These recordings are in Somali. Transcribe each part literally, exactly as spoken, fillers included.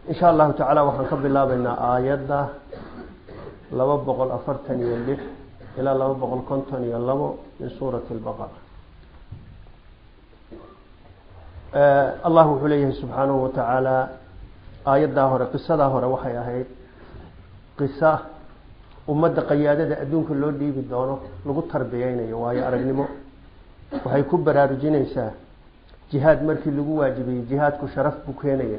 إن شاء الله تعالى وحنقبل الله بين آيات لو بقول أفرتني اللح إلى لو بقول كنتني اللو من سورة البقرة. آه الله عليه سبحانه وتعالى آيات داهرة قصة داهرة وحي أهيد قصة ومدى قيادة أدون كل دي بالدونه لغو تربيين وهي أرجنمو وهي كبر أرجينيسا جهاد مركي لغو واجبي جهاد كشرف بكينية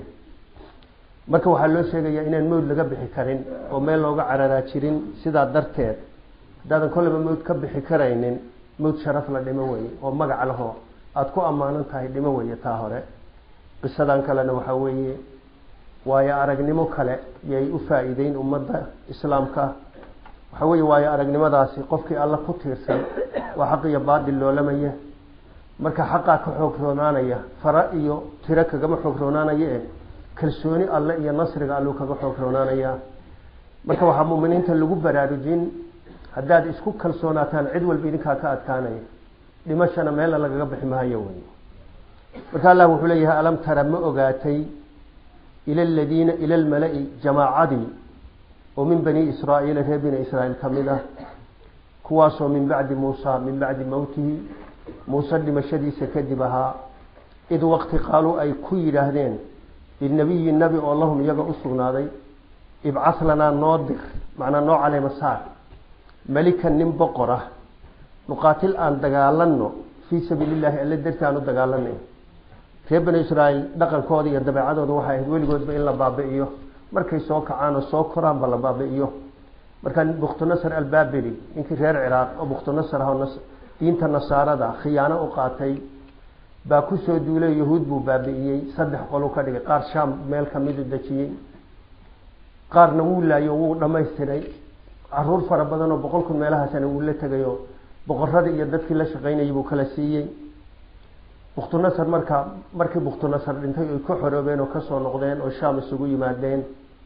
marka waxa loo sheegayaa inaan mood laga bixi karin oo meel looga cararaa jirin sida darteed daadan kolba mood ka bixi karaynin mood sharaf la dhimo way oo magac laho aad ku amaanan tahay dhimo way taa hore qisadan kalena waxa weeye waayo aragnimo kale yay u faa'iideyn ummadda islaamka waxa weeye waayo aragnimadaasi qofkii alla ku tiirsan waa xaq iyo baadil loo lamaya marka xaqa ka xoog roonaanaya fara iyo tira kaga xoog roonaanaya kalsooni alla iyo nasriga allu kaga xoog roonaanaya marka waxa muuminiinta lagu baraarujin haddaad isku kalsoonaataan cid walba idinka ka adkaanay dhimashana meel laga bixi maayo way marka Allah wuxuu leeyahay alam tara ma ogaatay ila alladina ila almala'i jamaa'adi oo min bani israa'iil reebina israa'iil kamida kuwaasoo min bacdi muusa min bacdi mawtihi muusa dhimashadiisa kadibaha id waqti qaalu ay ku yiraahdeen النبي النبي اللهم يجا أسرناضي ابعث لنا ناضر معنا نوع على مسار ملكا نم بقرة نقاتل أن دجالنا في سبيل الله اللي درت عنه دجالنا في بني إسرائيل دقل كودي يدبع عدد واحد يقول جود بإلا بابئيه مركز سوق عانو سوق كرام بلا بابئيه مركان بخت نصر البابلي يمكن غير العراق أو بخت نصر هو نصر دين النصارى ده خيانة وقاتي باكو soo duulay yahuud buu baabi'iyay saddex qolo ka dhigay qaar shaam meel ka mid ah dajiyay qaarna wuu laayo wuu dhameystiray caruur fara badan oo boqol kun meelahaasna wuu la tagayo boqorrada iyo dadkii la shaqeynayay buu kala siiyay buxtu nasr marka markii buxtu nasr dhintay ay ku xoroobeen oo ka soo noqdeen oo shaam isugu yimaadeen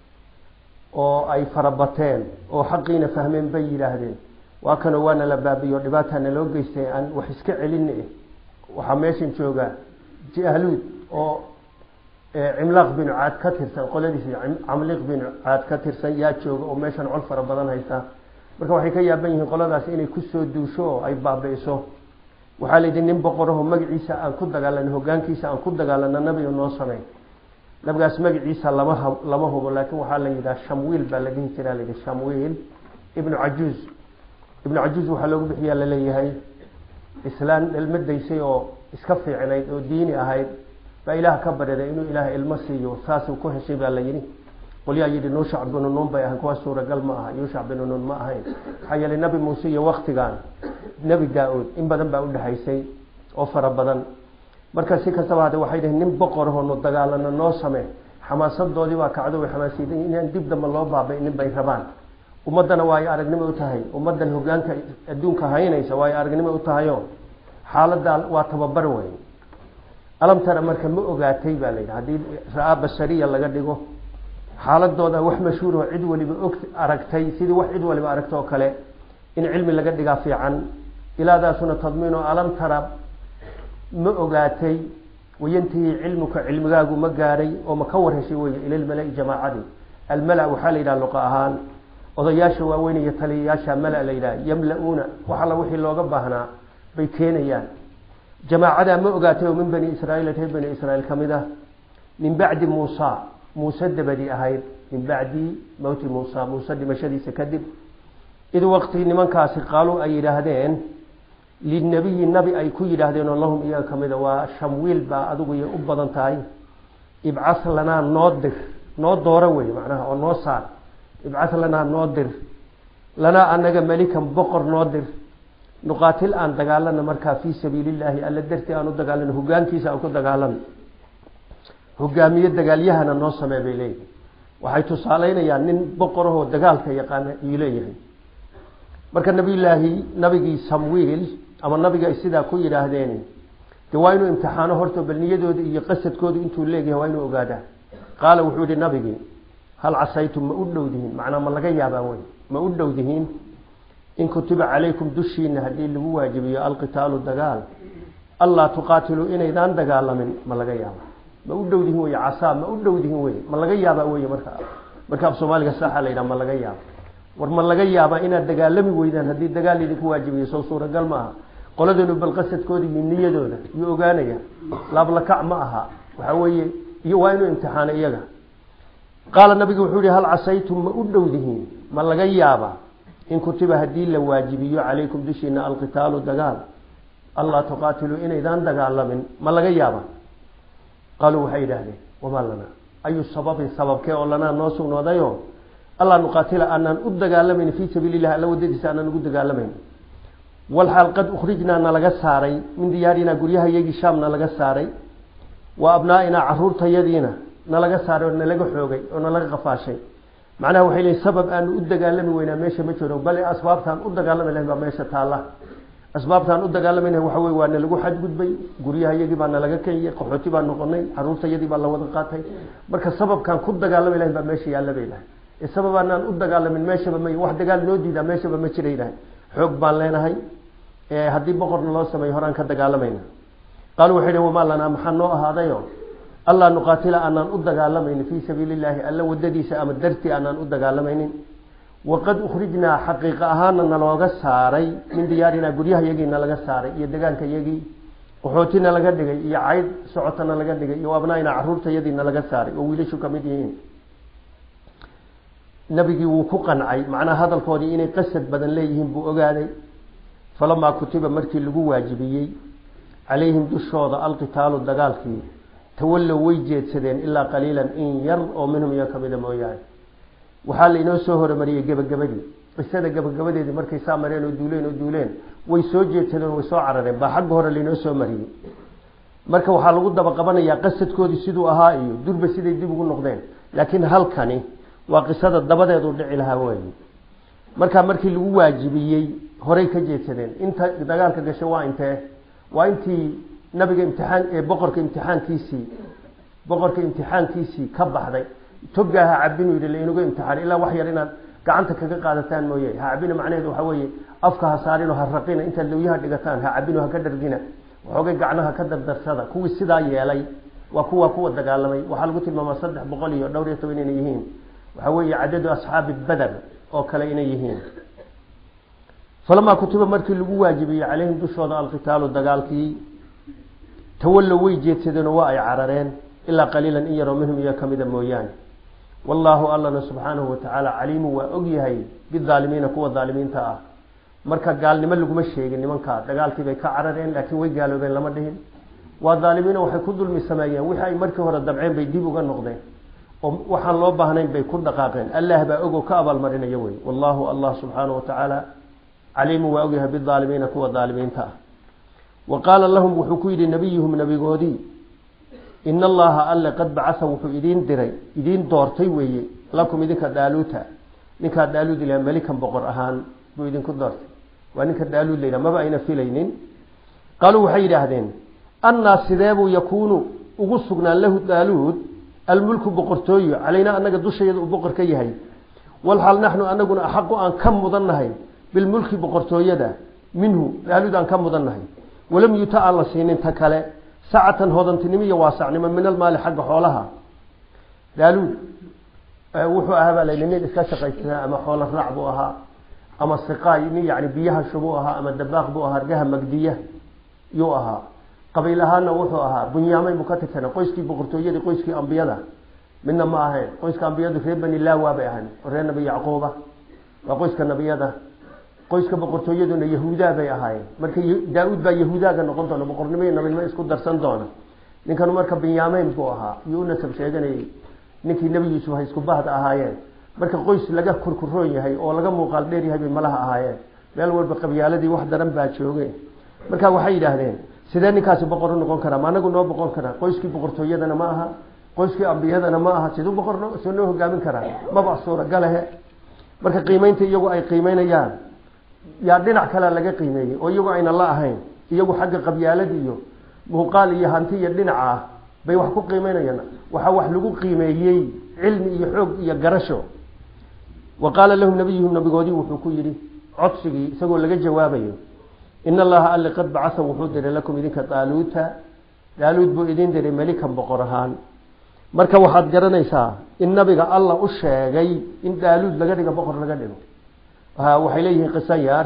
oo ay farabateen oo xaqiina fahmeen bay yiraahdeen waa kana waana la baabiyo dhibaatana loo geystay aan wax iska celinay waxa meeshan jooga jahluud oo cimlaaq bin aad ka tirsan qoladiisa amliq bin aad ka tirsan yaa jooga oo meeshan col fara badan haysta marka waxay ka yaaban yihiin qoladaas inay ku soo duusho ay baabiiso waxa la yidhi nin boqoraho magaciisa aan ku dagaalan hogaankiisa aan ku dagaalana nabiga noo sameey nabigaas magaciisa lama lama hubo laakiin waxa la yiraahdaa Shamwiil baa laga jiraa la yiraahdaa Shamwiil ibn Ajuz ibn Ajuz waxa lagu bixiyaa la leeyahay إسلام المديسي أو إسكفي عنيد أو ديني أهيد فإله كبر إذا إنه إله المسيح وساس وكوه شيء على يني قل يا يدي نوشع بن النوم بيها كوا سورة قل معها يوشع بن النوم ما هين حيا للنبي موسى وقت كان نبي داود إن بدن بقول ده هيسي أوفر بدن مركز سكة سبعة هذا واحد نم بقره ونضجع لنا نوسمه حماس دودي وكعدو حماسي إن دب دم الله بابا إن بيهربان ومدنا واي أرجنم أوتهاي ومدنا هجان كدون كهيني سواي أرجنم أوتهايو حالة دال واتببروي ألم ترى مركب مؤجاتي بالي هذه رأى بشرية الله قديقه حالة دودا وح مشهور وعد ولي بأكت أركتي سيد وحد ولي بأركته كله إن علم اللي قديقه في عن إلى ذا سنة تضمينه ألم ترى مؤجاتي وينتهي علمك علم جاجو مجاري ومكور هشوي إلى الملأ جماعة الملأ وحال إلى اللقاءان odayaasha waaweyn iyo taliyayaasha mala leeyda yamlauna waxa la wixii looga baahnaa bay keenayaan jamaacada ma ogaatay min bani israa'iil tay bani israa'iil kamida min bacdi muusa muusa dabadi ahayd min bacdi mawti muusa muusa dimashadiisa kadib id waqti nimankaasi qaalu ay yiraahdeen linabiy nabi ay ku yiraahdeen allahum iyaa kamida waa shamwiil ba adigu iyo u badan tahay ibcas lana noodir noo doora way macnaha oo noo saar ابعث لنا نودر لنا أنك ملكا بقر نودر نقاتل أن دقالنا مركا في سبيل الله ألا درتي أن دقالنا هقان كيسا أو كدقالنا هقامية دقاليها نوصى ما بيليه وحيث صالينا يعني بقره دقالك يقان إليه مركا نبي الله نبي سمويل أما النبي إسيدا كوي راهديني دوينو امتحانه هرتو بالنيدو يقصد كودو انتو الليقي وينو أقادا قال وحود النبي هل عصيتم ما أدودهين معنى ما لقى ياباوين ما أدودهين إن كتب عليكم دشين هذه اللي هو واجب القتال الدقال الله تقاتلوا إن إذا دقال من ما لقى يابا ma u dhowdihin way casaa ma u dhowdihin way ma laga yaaba way marka marka Soomaaliga saxa la yiraahdo ma laga yaaba war ma laga yaaba inaad dagaalami weydaan hadii dagaal idinku waajibiyo soo suuragal ma aha qoladanu bal qasadkooda iyo niyadooda iyo ogaanaya laab la kac ma aha waxa weeye iyo waa inuu imtixaan iyaga qaala nabigu wuxuu yiri hal asaytum ma u dhowdihin ma laga yaaba in kutiba hadii la waajibiyo calaykum dishina alqitaalu dagaal allah tuqatilu inaydan dagaalamin ma laga yaaba qalu waxay yiraahdeen wama lana ayu sababin sababkee oo lana noo sugnoodayo allah nuqatila anan u dagaalamin fi sabilillah alla wadadiisa anan ugu dagaalamin wal hal qad ukhrijna laga saaray min diyaarina guryaha yagi shaamna laga saaray wa abnaa'ina carruurtayadiina nalaga saaray oo nalaga xoogay oo nalaga qafaashay macnaha waxay leeyihiin sabab aan u dagaalami weynaa meesha ma jiro bal asbaabtaan u dagaalami lahayn baa meesha taala asbaabtaan u dagaalamayna waxa weey waa nalagu xad gudbay guryaha yagi baa nalaga keenyay qaxooti baa noqonay carruurtayadii baa la wada qaatay marka sababkan ku dagaalami lahayn baa meesha yaala beelahay ee sababaan aan u dagaalamin meesha ma wax dagaal noo diida meesha ma jireeyay xoog baan leenahay ee hadii boqorna loo sameeyo horaan ka dagaalamayna qaal waxay leeyahay wama lana maxaa noo ahaadayo allah nuqatila anan u dagaalamayna fi sabilillah alla wadadiisa ama darti anan u dagaalamaynin waqad ukhrijna haqiiqa ahaan nalooga saaray min diyaarina guryaha yagiina laga saaray iyo deegaanka yagi qaxootina laga dhigay iyo cayd socotana laga dhigay iyo abnaayna carruurtayadiina laga saaray oo wiilashu kamid yihiin nabigi wuu ku qancay macna hadalkoodii inay qasad badan leeyihiin buu ogaaday falama kutiba markii lagu waajibiyay عليهم دشوض القتال الدقالكي تولوا ويجيتسدين إلا قليلا إن ير أو منهم يكمل مويان وحال إنه سهر مريء جب جبدي السادة جب جبدي دي مركي سامرين ودولين ودولين ويسوجيتسدين ويسوعرين بحقه اللي إنه سو مريء مركي وحال قد بقبنا يا قصة كودي سيدو أهائي دور بسيدي دي بقول نقدين لكن هل كاني وقصة الدبادة يدور لها وين مركي مركي اللي واجبيي هريك جيتسدين أنت دقالك جشوا أنت وأنت نبي امتحان بقرك امتحان كيسي بقرك امتحان كيسي كبح ذي تبقى عبين يقول لي إنه امتحان إلا وحي لنا قعنتك كقادتان مويه عبين معناه ذو حوي أفكها صارين وهرقين أنت اللي وياها دقتان عبين وهكذا رجينا وحوي قعناها كذا بدرسها كوي السدا يالي وكوا كوا الدجالمي وحلقت الماما صدح بقولي دوري توينين يهين وحوي عدد أصحاب البدر أو كلين يهين فلما كتب مركي الواجبي عليهم دشوض القتال الدقالكي تولوا ويجيتسدين واي عررين إلا قليلا إن يروا منهم يكمد مويان والله الله سبحانه وتعالى عليم وأقيهي بالظالمين كوا الظالمين تاء مركا قال نمل لكم الشيء نمن كا دقالكي بي كعررين لكن ويقالوا بين لمدهن والظالمين وحي كل المسمايين وحي مركي هور الدبعين بيديبوا قال نقضين وحن الله بهنين بي كل دقاقين الله بأقو كأبا المرين يوي والله الله سبحانه وتعالى عليم وأوجه بالظالمين كوا الظالمين تا وقال لهم وحكيد نبيهم نبي قودي إن الله ألا قد بعثه وحيدين دري إدين دورتي وي لكم إذن كدالوتا إن كدالوت إلى ملكا بقر أهان بإذن كدورتي وإن كدالوت لنا ما بأينا في لينين قالوا وحيد أهدين أن السذاب يكون أغسقنا له دالوت الملك بقرتوي علينا أنك دوش يد بقر كيهي والحال نحن أننا أحق أن كم مضنهي بالملك بقرتويدا منه دالود أن كم مضنهي ولم يتأ الله سينين تكاله ساعة هذا تنمية واسع من المال حق حولها دالود وحو أهبا لينين إسكاشقيتها أما حول الرعب بوها أما السقاي يعني بيها شبوها أما الدباغ بوها رجها مجدية يوها قبيلها نوحوها بنيامين مكتكنا قيسكي بقرتويدا قيسكي أنبيادا من ما هي قيسكي أنبيادا في بني الله وابعهن ورين نبي يعقوبة وقيسكي النبيادا qoyska boqortooyaduna yahuudaa bay ahaayeen marka daawud baa yahuudaaga noqon doona boqornimada nabinimo isku darsan doona ninkan marka binyaamiin buu ahaa yuuna sab sheeganay ninkii nabi yuusuf hay isku bahda ahaayeen marka qoys laga kurkuroon yahay oo laga muuqaal dheer yahay bay malaha ahaayeen meel walba qabyaaladii wax daran baa joogay marka waxay yiraahdeen sidee ninkaasi boqor noqon kara ma anagu noo boqon kara qoyskii boqortooyadana ma aha qoyskii ambiyadana ma aha sidoo boqor soo hogaamin kara ma ba suura galahe marka qiimeynta iyagu ay qiimeynayaan yaa dhinac kale laga qiimeeyay oo iyagu ayna la ahayn iyagu xagga qabyaalada iyo muuqaal iyo hanti iyo dhinac ah bay wax ku qiimeynayaan waxa wax lagu qiimeeyay cilmi iyo xoog iyo garasho waqala lahum nabiyuhum nabigoodi wuxuu ku yiri codsigii isagoo laga jawaabayo in allaha alla qad ba'atha wuxuu diray lakum idinka taaluuta daaluud buu idin diray melikan boqor ahaan marka waxaad garanaysaa in nabiga alla u sheegay in daaluud laga dhigo boqor laga dhigo waxay leeyihiin qiso yaar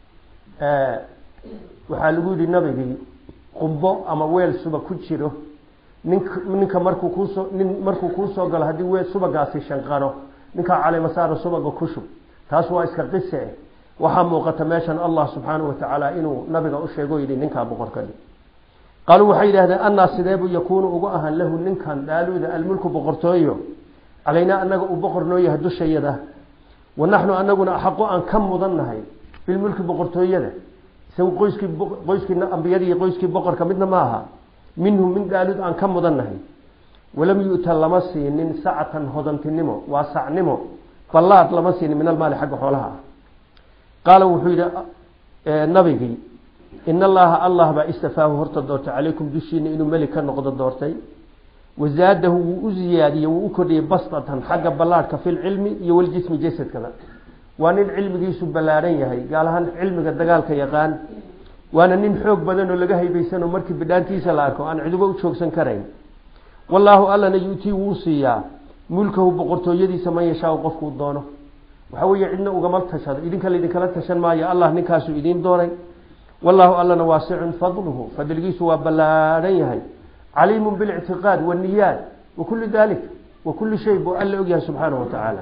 waxaa lagu yidhi nabigii qumbo ama weel suba ku jiro ninka ninka markuu kuusoo nin markuu kuusoo galo haddii weel subagaasi shanqano ninkaa caleemasaara subaga ku shub taas waa iska qise waxaa muuqata meeshan allah subxaanahu watacaala inuu nabiga u sheego yidhi ninkaa boqor ka dhig qaaluu waxay yidhahdeen annaa sideebuu yakuunu ugu ahaan lahu ninkan daaluuda almulku boqortooyo calaynaa annaga uu boqor noo yahay dushayada wa naxnu anaguna axaqo aan ka mudannahay bilmulki boqortooyada isagu qoyskii qoyskii ambiyadii iyo qoyskii boqorka midna ma aha minhum min daaluud aan ka mudannahay walam yu'ta lama siinin sacatan hodantinimo waa sacnimo ballaad lama siinin min almaali xagga xoolaha ah qaala wuxuu yidhi nabigii in allaha allah baa istafaahu horta doortay calaykum dushiina inuu melig ka noqdo doortay wazaadahu wuu u ziyaadiyey wuu u kordhiyey bastatan xagga ballaadhka fi lcilmi iyo waljismi jasadkada waa nin cilmigiisu ballaaran yahay gaal ahaan cilmiga dagaalka yaqaan waana nin xoog badan oo laga haybaysan oo markii bidhaantiisa la arko aan ciduba u joogsan karayn wallaahu allana yuutii wuu siiyaa mulkahu boqortooyadiisa man yashaau qofkuu doono waxa weeye cidna ugama tashado idinka laydinkala tashan maayo allah ninkaasuu idiin doonay wallaahu allana waasicun fadluhu fadligiisu waa ballaaran yahay caliimun bilictiqaad waniyaat wa kulli dalik wa kulli shay buu alla ogyahay subxaanahu watacaala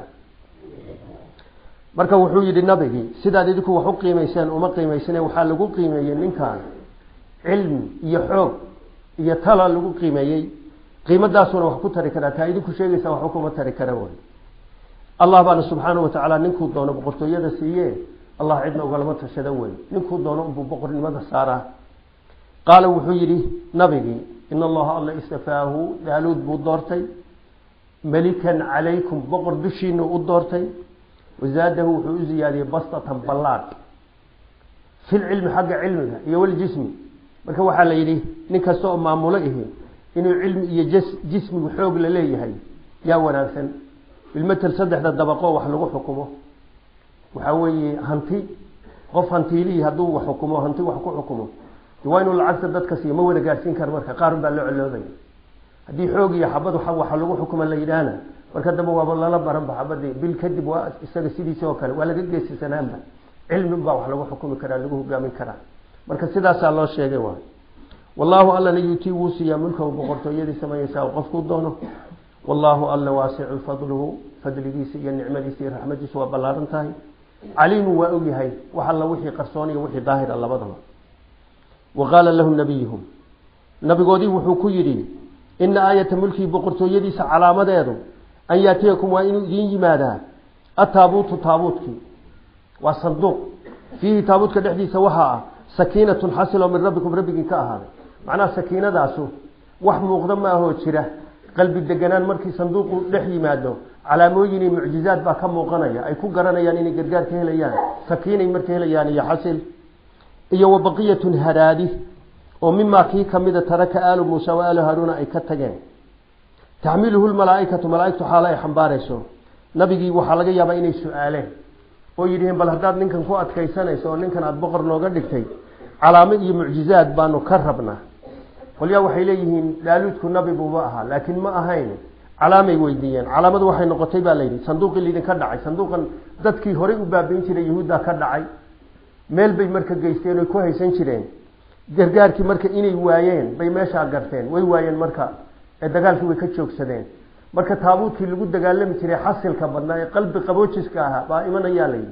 marka wuxuu yidhi nabigii sidaad idinku wax u qiimayseen uma qiimaysane waxaa lagu qiimeeyey ninkan cilmi iyo xoog iyo tala lagu qiimeeyey qiimadaasuna wax ku tari karaa taa idinku sheegaysaa waxba kuma tari kara way allah baana subxaanahu watacaala ninkuu doono boqortooyada siiye allah cidna ugalama tashada wey ninkuu doono unbuu boqornimada saaraa qaala wuxuu yidhi nabigii in allaha alla istafaahu daaluud buu doortay melikan calaykum boqor dushiina u doortay wazaadahu wuxuu u ziyaadiyey bastatan ballaadh fi lcilmi xagga cilmiga iyo waljismi marka waxaa la yidhi nin kasta oo maamulo ihi inuu cilmi iyo jismigu xoog la leeyahay yaa wanaagsan bilmatel saddexda dabaqo wax lagu xukumo waxaa weeye hanti qof hantiilihii hadduu wax xukumo hanti wax ku xukumo waa inuu lacagta dadka siiyo ma wada gaadhsiin karo marka qaar baa loo coloobaya haddii xoog iyo xabad waxa lagu xukuma la yidhaahna marka dambe waaba lala baranba xabadii bil kadib waa isaga sidiisa oo kale waa laga geesisanaanba cilmi baa wax lagu xukumi karaa lagu hogaamin karaa marka sidaasaa loo sheegay waay wallaahu allana yuutii wuu siiyaa mulkahu boqortooyadiisa man yashaau qofkuu doono wallaahu alla waasicu fadluhu fadligiisa iyo nicmadiisa iyo raxmadiisu waa ballaaran tahay caliimu waa ogyahay wax alla wixii qarsoon iyo wixii daahira labadaba wa qaala lahu nabiyuhum nabigoodii wuxuu ku yidhi ina aayata mulkii boqortooyadiisa calaamadeedu an yaatiyakum waa inuu idiin yimaadaa ataabuutu taabuutkii waa sanduuq fiihi taabuutka dhexdiisa waxaa ah sakiinatun xasilo min rabbikum rabbigii ka ahaaday macnaha sakiinadaasu wax muuqda ma ahoo jira qalbi deganaan markii sanduuqu dhex yimaado calaamooyin iyo mucjizaad baa ka muuqanaya ay ku garanayaan inay gargaar ka helayaan sakiinay marka helayaan iyo xasil iyo wabaqiyatun haraadi oo mimaa kii kamida taraka aalu muusa wa aalu haaruuna ay ka tageen taxmiluhu lmalaaikatu malaaigtu xaalo ay xambaarayso nabigii waxaa laga yaabaa inay su-aaleen oo yidhiheen bal haddaad ninkan ku adkaysanayso oo ninkan aada boqor nooga dhigtay calaamo iyo mucjizaad baanu ka rabnaa qolyaa waxay leeyihiin daaluudku nabi buuba ahaa laakiin ma ahayn calaamay weydiiyeen calaamadu waxay noqotay baa layidhi sanduuqii laydinka dhacay sanduuqan dadkii horey u baabayn jiray yahuuddaa ka dhacay meel bay marka geysteen oy ku haysan jireen gargaarkii marka inay waayeen bay meeshaa garteen way waayeen marka ee dagaalkii way ka joogsadeen marka taabuutkii lagu dagaalami jiray xasilka badnaa ee qalbi qaboojiska ahaa baa imanayaa layidhi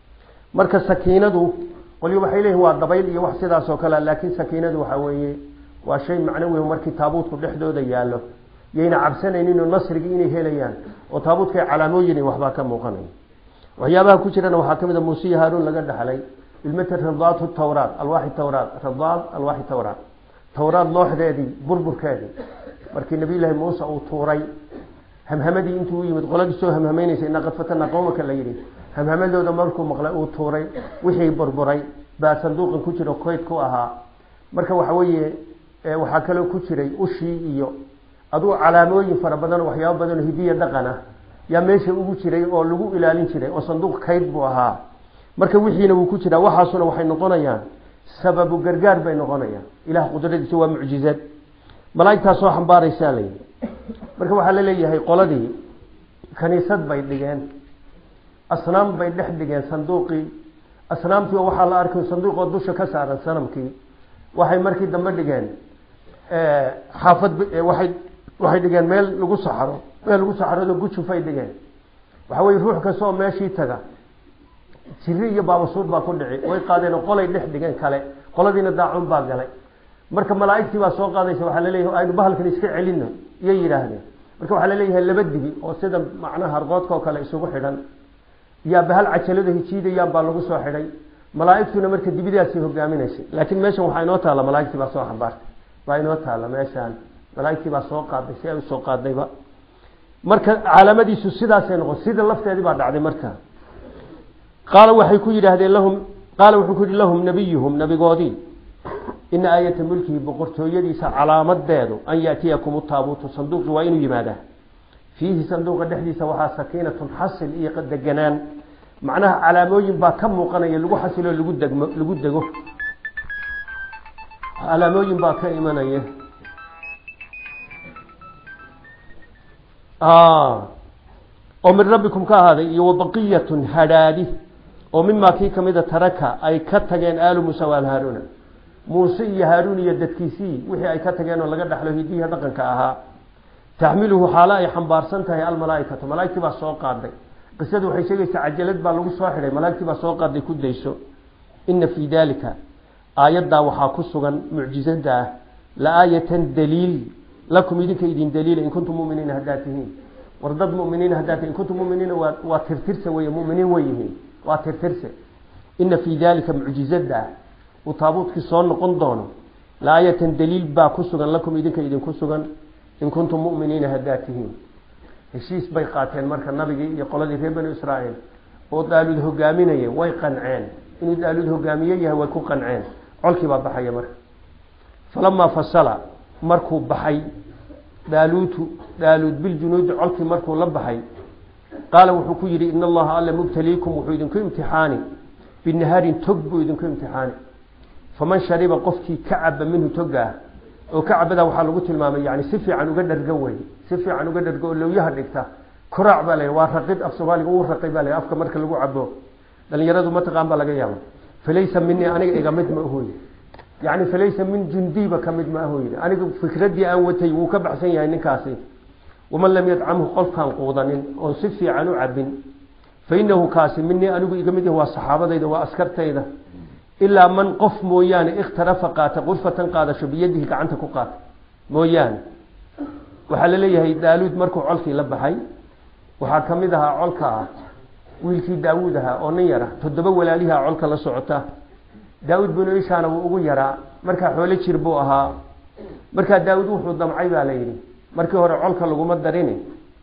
marka sakiinadu qolyo waxay leeyihin waa dabayl iyo wax sidaas oo kale laakiin sakiinadu waxa weeye waa shay macnawi markii taabuutku dhexdooda yaallo yayna cabsanaynin oo nasrigii inay helayaan oo taabuutka ay calaamooyin waxbaa ka muuqanaya waxyaabaha ku jirana waxaa kamid a muuse iyo haaruun laga dhaxlay ilmata radaatu tawraat alwaaxi tawraat radaat alwaaxi tawraat tawraat looxdeedii burburkeedii markii nabiyullaahi muuse uu tuuray hamhamadii intuu u yimid qoladii soo hamhamaynaysa inaa qad fatanaa qowmaka la yidhi hamhamadooda markuu maqlay uu tuuray wixii burburay baa sanduuqan ku jiro koyd ku ahaa marka waxa weeye waxaa kaloo ku jiray ushii iyo aduu calaamooyin fara badan oo waxyaabo badan oo hidiya dhaqan ah yaa meesha ugu jiray oo lagu ilaalin jiray oo sanduuq kayd buu ahaa marka wixiina wuu ku jiraa waxaasuna waxay noqonayaan sababu gargaar bay noqonayaan ilaah qudradiisa waa mucjizad malaa'igta soo xambaaraysa leey marka waxa la leeyahay qoladii kaniisad bay dhigeen asnaam bay dhex dhigeen sanduuqi asnaamtii waxa la arkay sanduuq oo dusha ka saaran sanamkii waxay markii dambe dhigeen ee xaafad waxay waxay dhigeen meel lagu saxaro meel lagu saxarado gujufay dhigeen waxa way ruux ka soo meeshii taga sirri iyo baabasuud baa ku dhici way qaadeen qolay dhex dhigeen kale qoladiina daacun baa galay marka malaa'igtii baa soo qaadaysa waxa la leeyahay aynu bahalkan iska celino iyo yiraahdeen marka waxa la leeyahay laba digi oo sida macnaha harqoodka oo kale isugu xidhan yaa bahal cajalada hijiidayaan baa lagu soo xidhay malaa'igtuna marka dibidaasi hogaaminaysay laakiin meeshan waxa inoo taala malaa'igtii baa soo xambaartay baa inoo taala meeshan malaa'igtii baa soo qaaday si ay soo qaadayba marka calaamadiisu sidaas ay noqon sida lafteedii baa dhacday marka qaal waxay ku yiraahdeen lahum qaal wuxuu ku yiri lahum nabiyuhum nabigoodii in aayata mulkihi boqortooyadiisa calaamadeedu an yaatiyakum taabutu sanduuq waa inuu yimaada fiihi sanduuqa dhexdiisa waxa sakiinatun hasil iyo qadaganaan macnaha calaamooyin baa ka muuqanaya lagu xasilo lagu degmo lagu dego calaamooyin baa ka imanaya ah oo min rabbikum ka ahaaday iyo baqiyatun hadaadi oo mimma kii kamida taraka ay ka tageen aalu musa wal haaruna muuse iyo haarun iyo dadkiisii wixii ay ka tageen oo laga dhaxlo hidiyaha dhaqanka ahaa tahmiluhu xaala ay xambaarsan tahay al malaa'ikatu malaa'iktii baa soo qaaday qisadu waxay sheegaysaa cajalad baa lagu soo xiray malaa'iktii baa soo qaaday ku dayso inna fi dalika aayada waxa ku sugan mucjizada la aayatan daliil lakum idinka idin daliil in kuntum mu'miniina hadaatihin wardad mu'miniina hadaatihin kuntum mu'miniina wa tirtirsa way mu'miniin wayhiin wa tirtirsa inna fi dalika mucjizada وطابوتك صون قندون لا آية دليل با كسغن لكم إذنك إذن كسغن إن كنتم مؤمنين هداتهم هشيس بيقاتين مركا النبي يقول لي في بني إسرائيل وطالوا الهقامينية ويقنعين إنه طالوا الهقامية ويكون قنعين علكي باب بحي مرك فلما فصل مركو بحي دالوت دالوت بالجنود علكي مركو لبحي قال وحكو يري إن الله ألا مبتليكم وحيدنكم امتحاني بالنهار تقبوا إذنكم امتحاني فمن شرب قفكي كعب منه تقاه وكعب ذا وحال قلت المامي يعني سفي عن وقدر قوي سفي عن وقدر قوي لو يهرقته كرع بالي وارقيد أفسوالي وورقي بالي أفكا مركا لقو عبوه لأن يردوا ما تقام بلا قيامة فليس مني أنا إقامد مأهوي يعني فليس من جنديبة كمد مأهوي أنا فكردي أنوتي وكبع سيئة نكاسي ومن لم يدعمه قلقا قوضان وسفي عنه عب فإنه كاسي مني أنا إقامده هو الصحابة ذا وأسكرت ذا إلا من قف مويان اخترف قات غرفة قاد شو بيده كعنتك قات مويان وحل ليه داود مركو علكي لبحي وحكمدها علكا ويلكي داودها أونيرة تدبول عليها علكا لسعته داود بن عيسان وأبو يرى مركا حولي شربوها مركا داود وحو دمعي باليني مركا هو علكا لقوم الدريني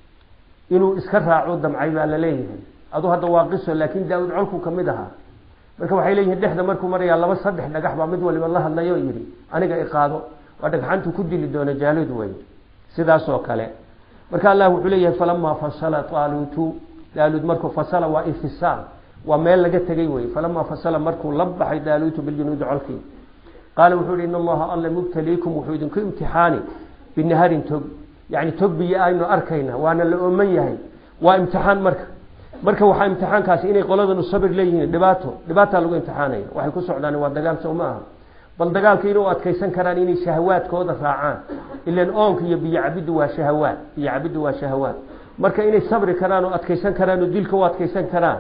إنه اسكرها عود دمعي باليه أدو هذا واقصه لكن داود علكو كمدها marka waxay leeyihiin dhexda markuu maraya laba saddex dhagax baa mid waliba la hadlayo yiri aniga iqaado waa dhagxantu ku dili doona jaalid way sidaas oo kale marka Allah wuxuu leeyahay falamma fasala talutu dalud markuu fasala waa infisal waa meel laga tagay way falamma fasala markuu labaxay dalutu bil junud alqi qala wuxuu inna allaha alla mubtaliikum wuxuu idinku imtixaani binaharin tog yani tog bi aynu arkayna waana la ooman yahay waa imtixaan marka marka waxa imtixaankaasi inay qoladan sabir leeyihiin dhibaato dhibaato lagu imtixaanayo waxay ku socdaan waa dagaal Soomaa bal dagaalka inuu adkeysan karaan inay shahawaadkooda raacaan ilaan oonka iyo biyo cabidu waa shahawaad biyo cabidu waa shahawaad marka inay sabri karaan oo adkeysan karaan oo dilka waa adkeysan karaan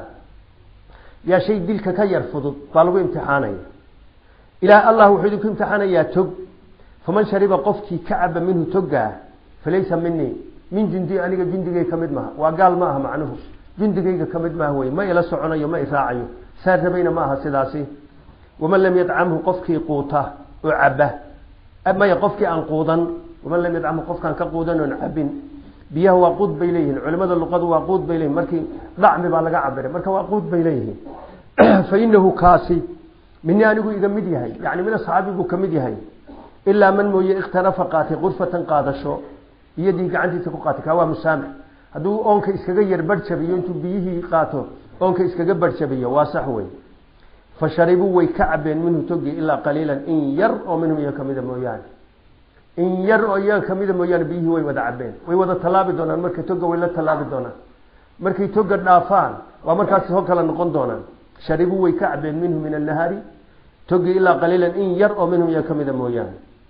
yaa shay dilka ka yar fudud baa lagu imtixaanayo ilaa Allah wuxuu idinku imtixaanayaa tog faman shariba qofki kacaba minhu toga falaysa minni min jindi aniga jindigay kamid ma waa gaal ma aha macnuhu jindigayga kamid ma way ma ila soconayo ma iraacayo saarbayna ma aha sidaasi wama lam yad'amhu qofki quuta oo cabba ama qofki aan quudan wama lam yad'amhu qofkan ka quudan oo cabin biyaha waa quud bayleeyeen culimada luqadu waa quud bayleeyeen markii dhacmi baa laga cabiray marka waa quud bayleeyeen fa innahu kaasi minni anigu iga mid yahay yani min asxaabigu kamid yahay illa man mooye ikhtarafa qaati ghurfatan qaadasho iyadii gacantiisa ku qaatay ka waa musaamix haduu oonka iskaga yar barjabiyo intuu biyihii qaato oonka iskaga barjabiyo waa sax weey fasharibu way kacbeen minhu togi illa qalilan in yar oo minhum yakamida mooyaan in yar oo iyaga kamid ah mooyaan biyihii way wada cabeen way wada talaabi doonaan markay toga way la talaabi doonaan markay toga dhaafaan waa markaas soo kala noqon doonaan sharibu way ka cabeen minhu min an-nahari toga ila qalilan in yar oo minhum iyaga kamid ah mooyaan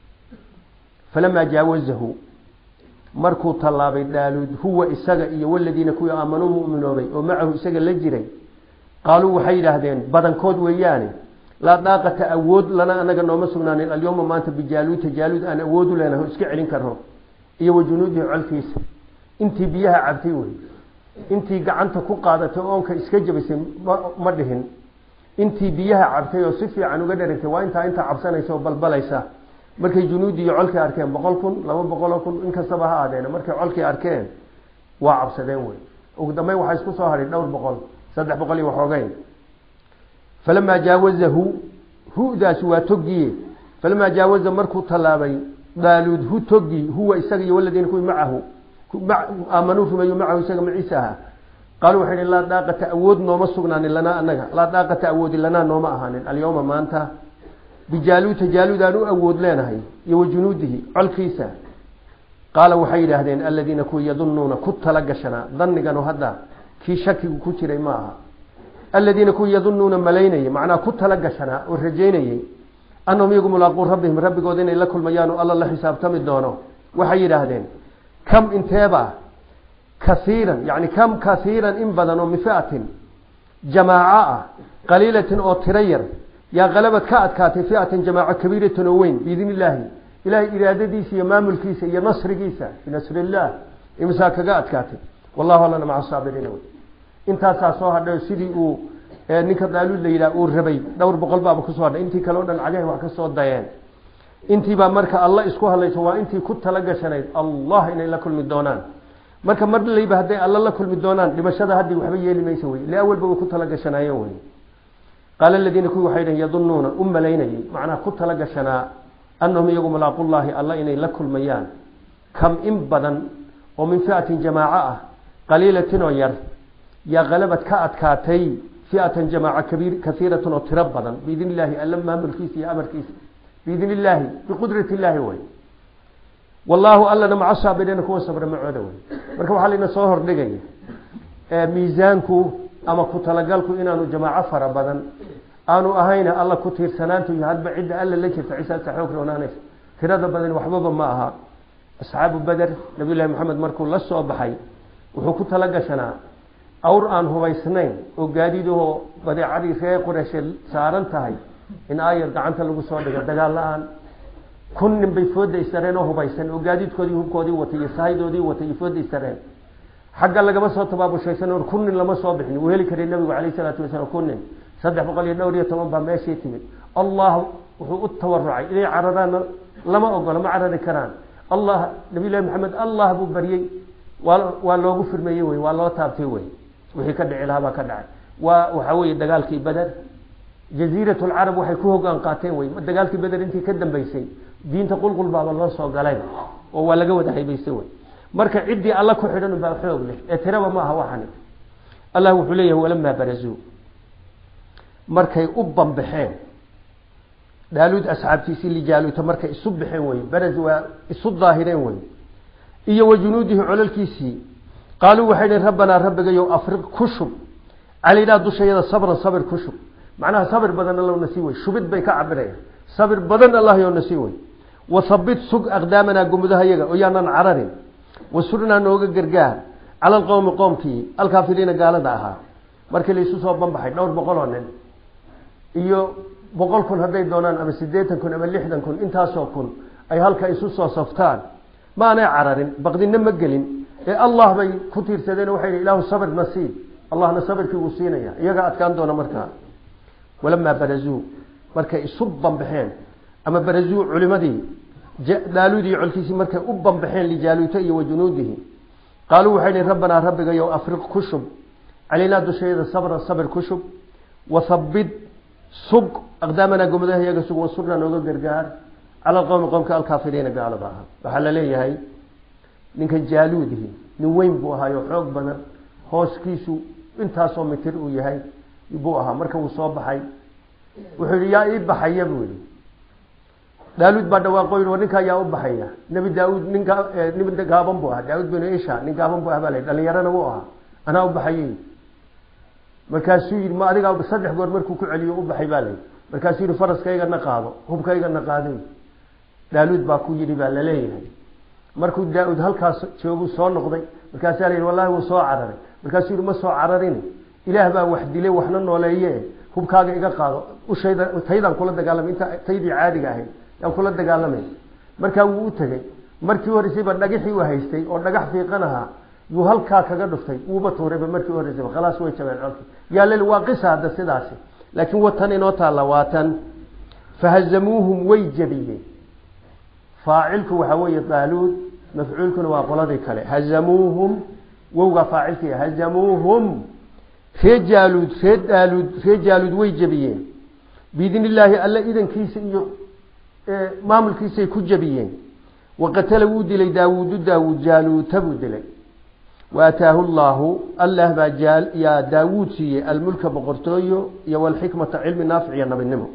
falama jaawazahu markuu talaabay daaluud huwa isaga iyo waladiina kuwa aamanu mu'minoobay oo macahu isaga la jiray qaaluu waxay yiraahdeen badankood weeyaane la daaqata awood lana anaga nooma sugnaanin alyawma maanta bijaaluud jaaluud aan awood u leenahay iska celin karno iyo wajunuudihi colkiisa intii biyaha cabtay way intii gacanta ku qaadatay oonka iska jabisay ma dhihin intii biyaha cabtay oo si fiican uga dheregtay waa inta inta cabsanayso balbalaysa markay junuudi iyo colkii arkeen boqol kun laba boqol kun in kastaba ha aadeen markay colkii arkeen waa cabsadeen way ugu dambeyn waxa isku soo haray dhowr boqol saddex boqol iyo waxoogay falama jaawazahu hudaas waa togiye falama jaawaza markuu talaabay daaluud hu togi huwa isaga iyo waladiina kuwi macahu aamanu rumayu macahu isaga maciisaha qaaluu waxay la daaqata awood nooma sugnaanin lana anaga la daaqata awoodi lana nooma ahaanin alyawma maanta bijaaluud jaaluud aanu awood leenahay iyo wajunuudihi colkiisa qaala waxay yiraahdeen alladina ku yadunnuuna ku talagashana dhannigan hadda kii shakigu ku jiray ma aha alladina ku yadunnuuna malaynay macna ku talagashana oo rajeynayay annahum yagum laaqu rabbihim rabbigood inay la kulmayaan oo alla la xisaabtami doono waxay yiraahdeen kam inteeba كثيرا يعني كم كثيرا إن بدنوا مفئة جماعة قليلة أو ترير يا غلبت كأت كات فئة جماعة كبيرة وين بإذن الله إلهي إرادة ديسي يمام الكيسة يا نصر كيسة بنصر الله إمساك كأت كاتب والله أعلم مع الصابرين انت أساسوها دو سيدي و نكر دالو الليلة و الربي دور بقلبها بكسوها انتي كالونا العجاه وكسوها الديان انتي بامرك الله اسكوها اللي سوا انتي كنت لقى شنيد الله إن إلا كل مدونان marka mar leeyba haday alla la kulmi doonaan dhimashada hadii waxba yeeli mayso way la awal baa ku tala gashanaayo way qala alladina ku waxay yadunnuuna umalaynay macna ku tala gashanaa annahum yagum laaqullahi alla inay la kulmayaan kam in badan oo min fi'atin jamaa'a qalilatin oo yar ya galabat ka adkaatay fi'atan jamaa'a kabiir kathiratan oo tirab badan biidnillahi alla ma mulkiisi ya amarkiisi biidnillahi biqudratillahi way والله ألا مع الصابرين كوا صبر معودة marka waxa leena soo hordhigay ee miisaanku ama ku talagalku inaanu jamaaca fara badan aanu ahayna alla ku tiirsanaantu iyo hadba cid alla la jirta ciisa taxoog roonaanaysa tirada badan waxba ma aha asxaabu badr nabi ilaahi maxamed markuu la soo baxay wuxuu ku talagashanaa awr aan hubaysnayn oo gaadiido badeecadii reer quraysh saaran tahay in ayar gacanta lagu soo dhigo dagaal la'aan kun bay fooda isareen oo hubaysan oo gaadiidkoodii hubkoodii watay saayidoodii watay fooda isareen xagga lagama soo tabaabusheeysan oo kun lama soo bixin uu heli karay nabiga kaleey salaatu wasalaam kun saddex boqol iyo dhowr iyo toban ba meeshii timid allah wuxuu u tawarrucay inay caradaan lama ogola ma caradi karaan allah nabi ilaahi maxamed allah buu bariyay waa loogu firmeeyay way waa loo taabtay way wixii ka dhici lahaa ka dhacay waa waxa weeye dagaalkii badar jasiiratul arab waxay ku hogaan qaateen way dagaalkii badar intii ka dambeysay diinta qulqul baaba loo soo galay oo waa laga wada haybaysay way marka cidii alla ku xidhan baa xoog leh ee tiraba ma aha waxan allah wuxuu leeyahay walama barazu markay u banbaxeen daaluud asxaabtiisii li jaaluuta markay isu bixeen way barazu waa isu daahireen way iyo wajunuudihi culalkiisii qaaluu waxay rabbana rabbigayo afriq kushub علينا دوشيدا صبر صبر كشب معناها صبر بدن الله نسيوي شبد بيك عبريه صبر بدن الله يو نسيوي وثبت سوق اقدامنا قمدها يغا ويانا عررين وسرنا نوغا غرغار على القوم قومتي الكافرين قالدا اها markii la isu soo banbaxay dhowr boqol oo nin iyo boqol kun haday doonaan ama siddeetan kun ama lixdan kun intaas oo kun ay halka isu soo saftaan ma aanay cararin baqdina ma gelin ee Allah bay ku tiirsadeen waxay ilaahu sabr nasiib allahna sabrkii uu siinaya iyaga adkaan doona markaa walama barazu markay isu banbaxeen ama barazu culimadii daaludi culkiisi markay u banbaxeen li jaaluuta iyo wajunuudihi qaaluu waxay rabbana rabbiga yow afriq kushub علينا دوشيدا صبر صبر كشب وثبت سوق اقدامنا قمدها يغا سوق وسرنا نوغا غرغار على القوم قوم الكافرين قال بها وحل ليهي نينك جالودي نين وين بو هايو خوق بدن هوسكيسو intaas oo mitir uu yahay ibuu aha marka uu soo baxay wuxuu yaa ii baxay buuli daalud baa dhawaaqooyin war ninka ayaa u baxaya nabi daawud ninka nabi gaaban buu ahaa daawud bin isha nin gaaban buu ahaa dhalinyarana wuu ahaa anaa u baxayay markaasuu yiri ma adiga saddex goor markuu ku celiyo u baxay baa lay markaasuu yiri faraskayga na qaado hubkayga na qaaday daalud baa ku yiri baa la leeyahay markuu daawud halkaas joogu soo noqday markaasuu yiri wallahi wuu soo cararay markaasuu yiri ma soo cararin ilaah baa wax dilay waxna nooleeyay hubkaaga iga qaado u shayda taydan kula dagaalamay inta taydii caadiga ahayd aan kula dagaalamay markaa wuu u tagay markii horeysay ba dhagaxii u haystay oo dhagax fiiqanaha yuu halkaa kaga dhuftay uuba tuuray markii horeysay khalaas way jabeen colki yaa leel waa qisada sidaas laakiin watan inoo taala waatan fahazamuhum way jabiyeen faa'ilku waxa weeye daalud mafcuulkuna waa qoladii kale hazamuhum wowga faa'ilkii hazamuhum رجالود رجالود رجالود ويجبيين بإذن الله ألا إذن كيس مامل كيس كجبيين وقتل ودي لي داود داود جالوت تبود لي وأتاه الله الله بجال يا داود سي الملك بقرطويو يا والحكمة علم نافع يا نبي النمو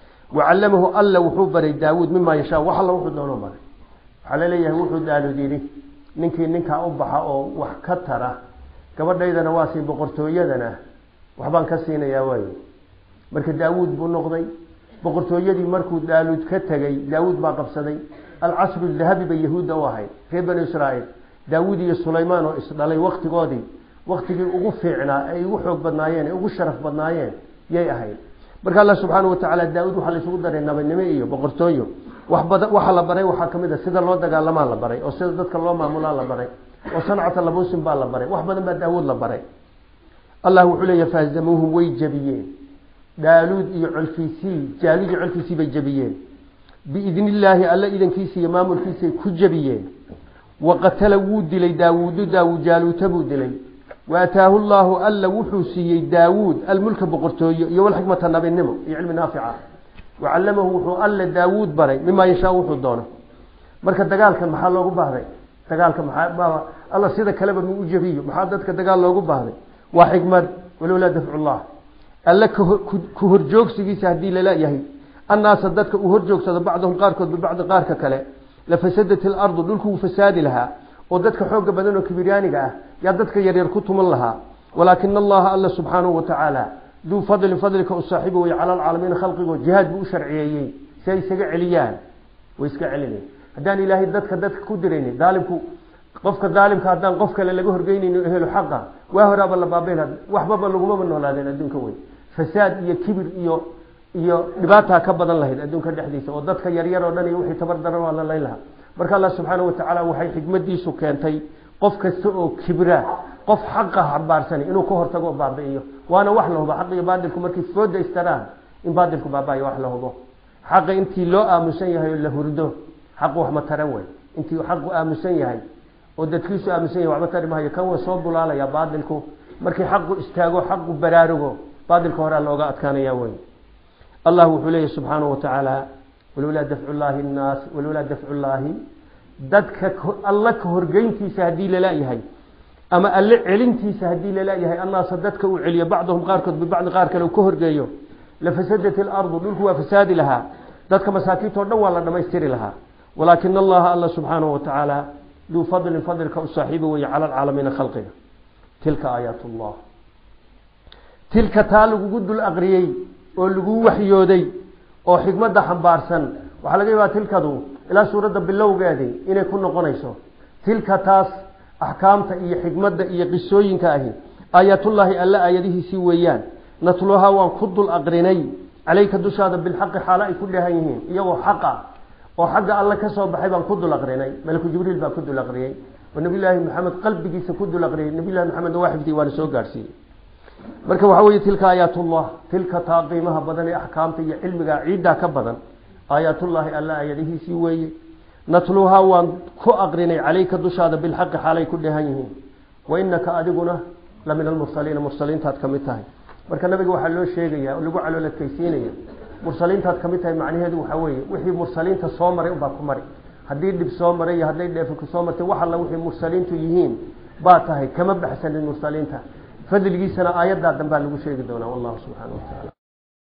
وعلمه الله وحب لي داود مما يشاء وحلا وحد لونه مر على لي وحد دالو ديني ننكي ننكا أبحا أو وحكتره gabadhaydana waa si boqortooyadana waxbaan ka siinayaa way marka daawud buu noqday boqortooyadii markuu daalud ka tagay daawud baa qabsaday al-asr al-dhahabi bay yahuuda u ahayd reer bani israa'iil daawud iyo sulaymaan oo isdhalay waqtigoodii waqtigii ugu fiicnaa ay ugu xoog badnaayeen ugu sharaf badnaayeen yay ahayd marka Allah subhanahu wa ta'ala daawud waxa la isugu daray nabadnimo iyo boqortooyo wax badan waxa la baray waxa kamid ah sida loo dagaalamaa la baray oo sida dadka loo maamulaa la baray وصنعة لبوسم بالبري وحبنا ما داود لبري الله وحليه فهزموهم ويجبيين دالود يعلفيسي جالود يعلفيسي بيجبيين بإذن الله ألا إذن كيسي يمام الكيسي كجبيين وقتل ود لي داود داود جالوت بود لي وأتاه الله ألا وحوسي داود الملك بقرته يول حكمة النبي النمو علم نافعة وعلمه وحو ألا داود بري مما يشاء وحو دونه مركز دقال كان محل له بهري dagaalka maxaa Allah sida kaleba uu jabiyo maxaa dadka dagaal loogu baahday waa xigmad walaa dafcullah alla ku horjoogsigiisa hadii la leeyahay annaas dadka u horjoogsada bacdhum qaarkood bacd qaarka kale la fasadat al-ard dhulku fasaadi laha oo dadka xoog badan oo kibiryaaniga ah ya dadka yar yar ku tuman laha walakin Allah alla subhanahu wa ta'ala du fadl fadlika usaahibu wa ala al-alamin khalqihi jihad bu sharciyay say isaga celiyaan way iska celinay hadaan ilaahay dadka dadka ku direeyay daalimku qofka daalimka hadaan qof kale laga horgeynayno ehelo xaqa waa horaba la baabeen waxba ba lagu ma noolaadeen adduunka weyn fasaad iyo kibir iyo iyo dhibaato ka badan lahayd adduunka dhexdiisa oo dadka yar yar oo dhan iyo wixii tabar daran waa la leeyahay marka Allah subhanahu wa ta'ala waxay xigmadiisu keentay qof kasta oo kibra qof xaqa xabaarsan inuu ka hortago baabi'iyo waana wax la hubo xaq iyo baadilku markii fooda istaraan in baadilku baabaayo wax la hubo xaq intii loo aamusan yahay la hurdo حق وحما تروي انت حق امسن yahay oo dadkiisu aaminsan yahay waxba tari maayo kan waa soo bulaalaya baadilku markii xaq istaago xaq baraarugo baadilka hore looga adkaanaya way Allah wuxuu leeyahay subhanahu wa ta'ala walawla daf'ullahi an-nas walawla daf'ullahi dadka Allah ka horgeyntiisa hadii la leeyahay ama alla celintiisa hadii la leeyahay annaas dadka uu celiyo bacdhum qaarkood bibacd qaar kale ka horgeeyo la fasadat al-ard dhulku waa fasaadi laha dadka masaakiinta oo dhan waa la dhameystiri laha ولكن الله الله سبحانه وتعالى ذو فضل فضلك وصاحبه وعلى العالمين خلقه تلك آيات الله تلك تالق قد الأغريي ولقو وحيودي وحكمة حنبارسا وحلقوا تلك ذو إلى سورة بالله قادي إن يكون قنيسو تلك تاس أحكامت إيا حكمة إيا قسوين كاهي آيات الله ألا آياته سويان نتلوها وانقض الأغريني عليك دوشاد بالحق حالاء كلها يهين إياه حقا وحق الله كسب بحبان كد الأغريني ملك جبريل بكد الأغريني والنبي الله محمد قلبي سكد الأغريني النبي الله محمد واحد ديوان سو غارسي marka waxa weeye tilka aayatullah tilka taaqiimaha badan ee ahkaamta iyo cilmiga ciida ka badan aayatullah alla ayadihiisi weeye natluha waan ku aqrinay calayka dushaada bil haqq xalay ku dhahan yihiin wa innaka adiguna la min al mursaliin mursaliintaad kamid tahay marka nabiga waxa loo sheegaya oo lagu caloolakaysiinaya mursaliintaad kamid tahay macnaheedu waxa weeye wixii mursaliinta soo maray u baa ku maray hadii dib soo maray hadii dheef ku soo martay waxa la wixii mursaliintu yihiin baa tahay kama baxsan mursaliinta fadligiisana aayada dambe lagu sheegi doonaa wallahu subhanahu wa ta'ala